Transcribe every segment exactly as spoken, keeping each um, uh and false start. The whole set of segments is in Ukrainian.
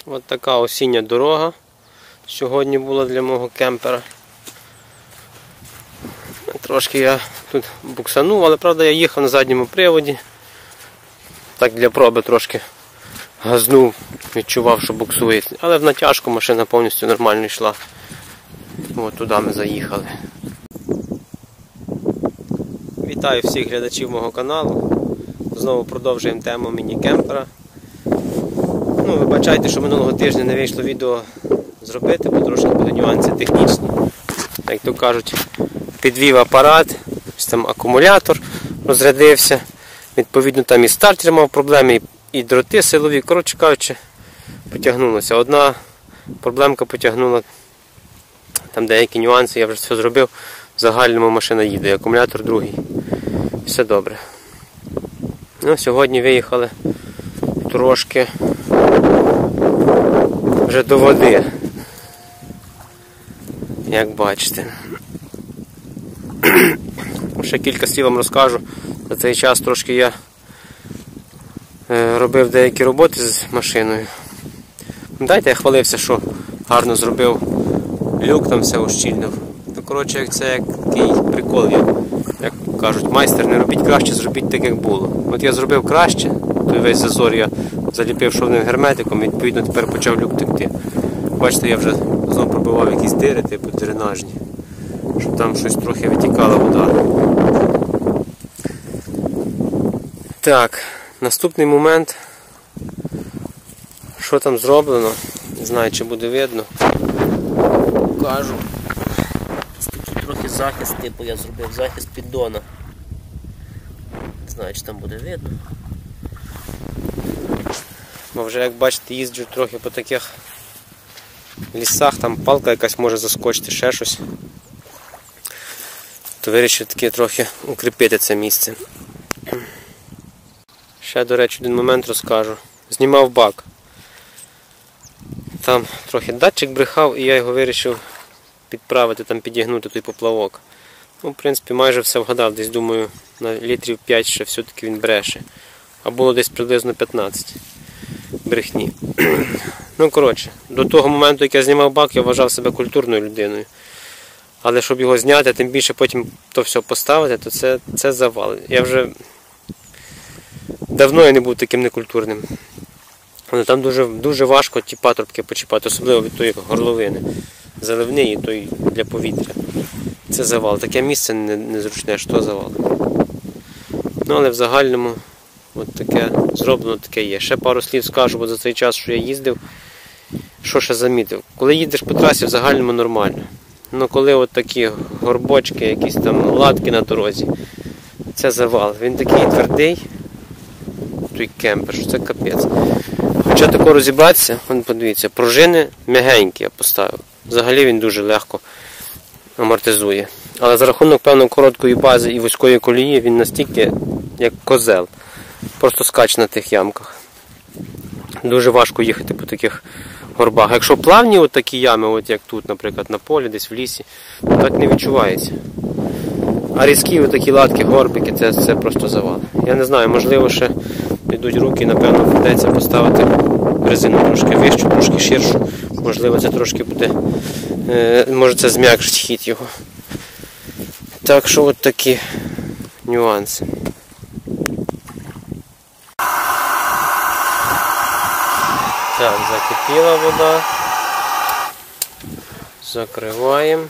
Ось така осіння дорога сьогодні була для мого кемпера. Трошки я тут буксанув, але правда я їхав на задньому приводі. Так для проби трошки газнув, відчував, що буксує. Але в натяжку машина повністю нормально йшла. Ось туди ми заїхали. Вітаю всіх глядачів мого каналу. Знову продовжуємо тему міні-кемпера. Ну, вибачайте, що минулого тижня не вийшло відео зробити, бо трошки були нюанси технічні. Як то кажуть, підвів апарат, ось там акумулятор розрядився. Відповідно, там і стартер мав проблеми, і дроти силові. Коротше кажучи, потягнулося. Одна проблемка потягнула, там деякі нюанси, я вже все зробив. В загальному машина їде, акумулятор другий. Все добре. Ну, сьогодні виїхали трошки вже до води, як бачите. Ще кілька слів вам розкажу. За цей час трошки я робив деякі роботи з машиною. Дайте я хвалився, що гарно зробив люк, там все ущільнив. Ну, коротше, це як такий прикол є. Як кажуть, майстер, не робіть краще, зробіть так, як було. От я зробив краще, той весь зазор я заліпив шовним герметиком, і відповідно тепер почав люк текти. Бачите, я вже знову пробивав якісь дири, типу дренажні, щоб там щось трохи витікала вода. Так, наступний момент. Що там зроблено? Не знаю, чи буде видно. Покажу. Тут трохи захист, типу я зробив захист піддона. Не знаю, чи там буде видно. Бо вже, як бачите, їжджу трохи по таких лісах, там палка якась може заскочити, ще щось. То вирішив таки трохи укріпити це місце. Ще, до речі, один момент розкажу. Знімав бак. Там трохи датчик брехав, і я його вирішив підправити, там підігнути той поплавок. Ну, в принципі, майже все вгадав. Десь, думаю, на літрів п'ять ще все-таки він бреше. А було десь приблизно п'ятнадцять брехні. Ну, коротше, до того моменту, як я знімав бак, я вважав себе культурною людиною. Але щоб його зняти, тим більше потім то все поставити, то це, це завал. Я вже давно я не був таким некультурним. Але там дуже, дуже важко ті патрубки почіпати, особливо від тої горловини. Заливний і той для повітря. Це завал. Таке місце незручне, що завал. Ну, але в загальному от таке зроблено, таке є. Ще пару слів скажу, бо за цей час, що я їздив, що ще замітив. Коли їдеш по трасі, в загальному нормально. Ну, коли от такі горбочки, якісь там латки на дорозі, це завал. Він такий твердий, той кемпер, що це капець. Хоча тако розібратися, вон, подивіться, пружини м'ягенькі я поставив. Взагалі він дуже легко амортизує. Але за рахунок, певно, короткої бази і вузької колії він настільки, як козел. Просто скач на тих ямках. Дуже важко їхати по таких горбах. Якщо плавні от такі ями, от як тут, наприклад, на полі, десь в лісі, то так не відчувається. А різкі такі латки, горбики, це, це просто завал. Я не знаю, можливо, ще йдуть руки, напевно, придеться поставити резину трошки вищу, трошки ширшу. Можливо, це трошки буде, е, може це зм'якшить хід його. Так що от такі нюанси. Так, закипіла вода. Закриваємо.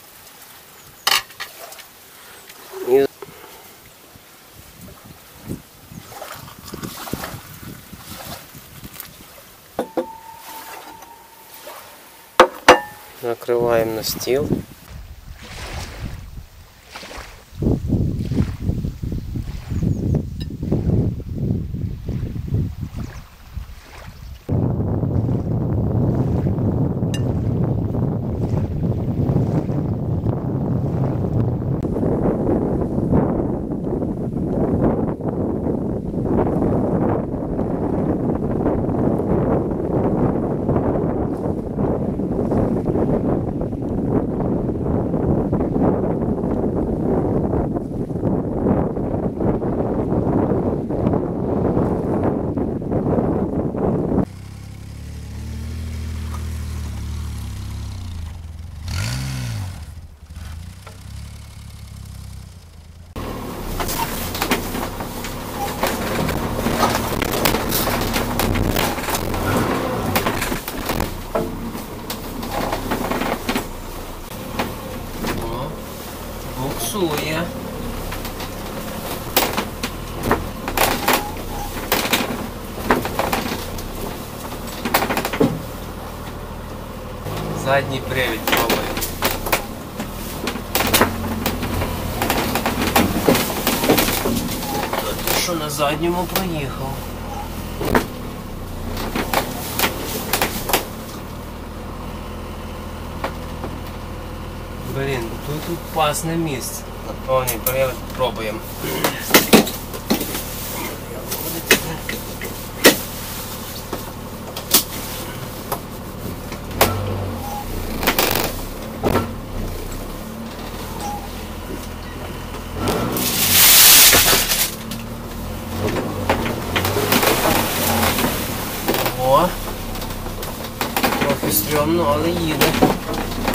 І накриваємо на стіл. буксує. Задній привід пробуємо. Тут що на задньому проїхав. Блін, тут тут пасне місце. На повний привід пробуємо. О, трохи стрьомно, але їде.